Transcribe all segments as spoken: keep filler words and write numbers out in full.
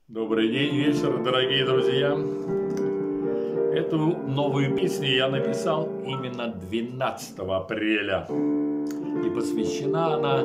Добрый день, вечер, дорогие друзья. Эту новую песню я написал именно двенадцатого апреля. И посвящена она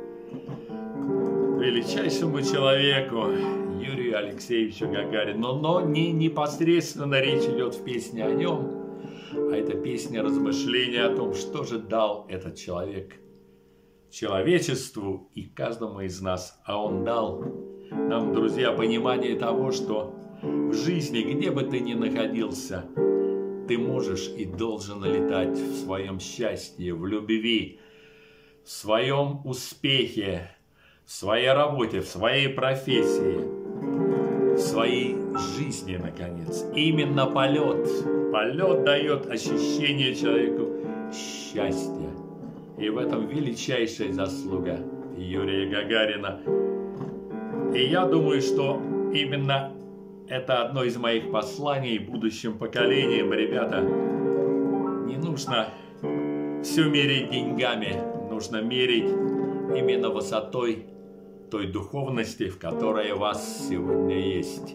величайшему человеку Юрию Алексеевичу Гагарину. Но, но не непосредственно речь идет в песне о нем, а это песня размышления о том, что же дал этот человек человечеству и каждому из нас. А он дал нам, друзья, понимание того, что в жизни, где бы ты ни находился, ты можешь и должен летать в своем счастье, в любви, в своем успехе, в своей работе, в своей профессии, в своей жизни, наконец. Именно полет. Полет дает ощущение человеку счастья. И в этом величайшая заслуга Юрия Гагарина. И я думаю, что именно это одно из моих посланий будущим поколениям. Ребята, не нужно все мерить деньгами, нужно мерить именно высотой той духовности, в которой у вас сегодня есть.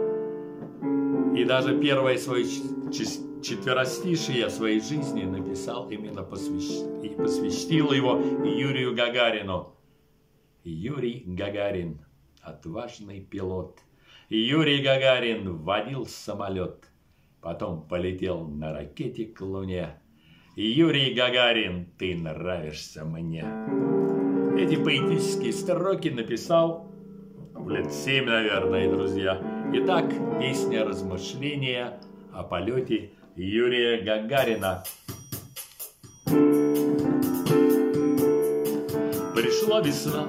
И даже первое свое четверостишие я в своей жизни написал именно посвящ... и посвятил его Юрию Гагарину. Юрий Гагарин, отважный пилот. Юрий Гагарин водил самолет, потом полетел на ракете к Луне. Юрий Гагарин, ты нравишься мне. Эти поэтические строки написал в лет семь, наверное, друзья. Итак, песня размышления о полете Юрия Гагарина. Пришла весна,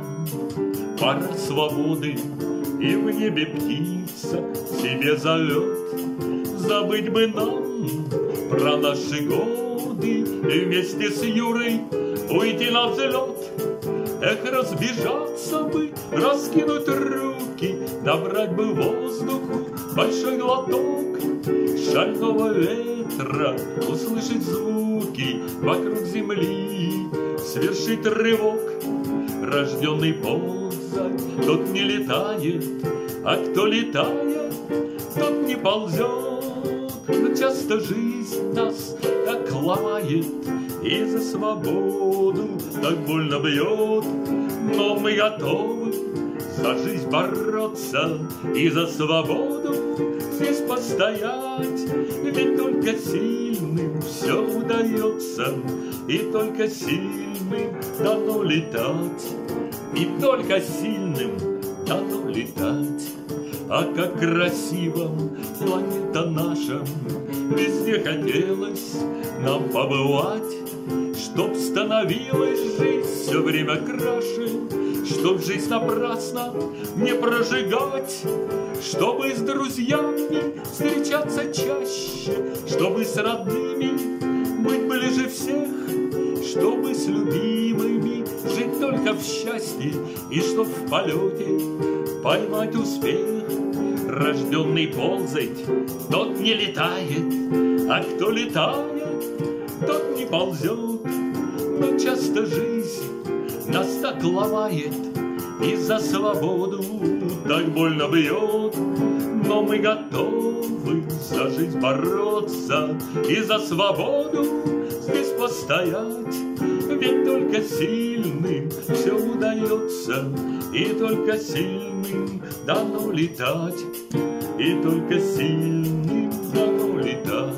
пора свободы, и в небе птица себе зовет. Забыть бы нам про наши годы и вместе с Юрой уйти на взлет. Эх, разбежаться бы, раскинуть руки, набрать бы воздуху большой глоток шального ветра, услышать звуки вокруг земли, свершить рывок. Рожденный ползать, тот не летает, а кто летает, тот не ползет. Но часто жизнь нас так ломает и за свободу так больно бьет. Но мы готовы за жизнь бороться и за свободу здесь постоять. Ведь только сильным все удается, и только сильным дано летать, и только сильным дано летать. А как красиво планета наша, везде хотелось нам побывать, чтоб становилась жизнь все время краше, чтоб жизнь напрасно не прожигать, чтобы с друзьями встречаться чаще, чтобы с родными быть ближе всех, чтобы с любимыми жить только в счастье, и чтоб в полете поймать успех. Рожденный ползать, тот не летает, а кто летает, тот не ползет. Но часто жизнь нас так ломает и за свободу так больно бьет. Но мы готовы за жизнь бороться и за свободу здесь постоять. Ведь только сильным все удается, и только сильным дано летать, и только сильным дано летать.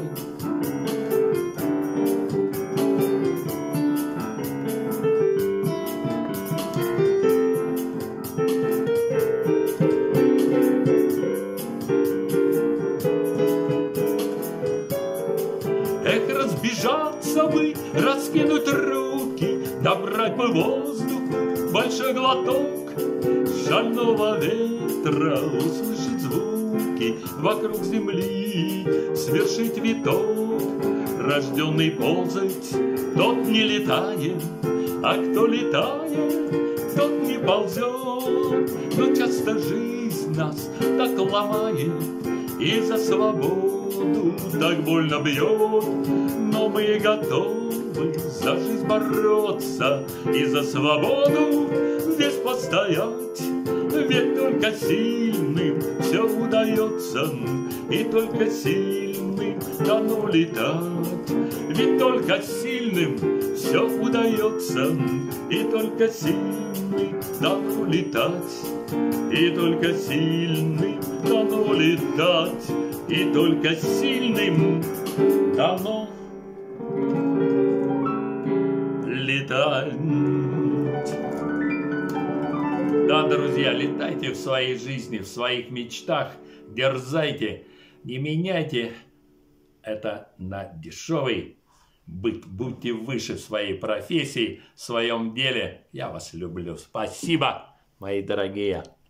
Эх, разбежаться бы, раскинуть руки, набрать бы воздуху большой глоток шального ветра, услышать звуки вокруг земли, свершить виток. Рожденный ползать, тот не летает, а кто летает, тот не ползет. Но часто жизнь нас так ломает и за свободу так больно бьет. Но мы готовы за жизнь бороться и за свободу здесь постоять. Ведь только сильным все удается, и только сильным дано летать. Ведь только сильным все удается, и только сильным дано летать. И только сильным дано летать, и только сильным дано летать. Да, друзья, летайте в своей жизни, в своих мечтах, дерзайте, не меняйте это на дешевый быт. Будьте выше в своей профессии, в своем деле. Я вас люблю. Спасибо, мои дорогие.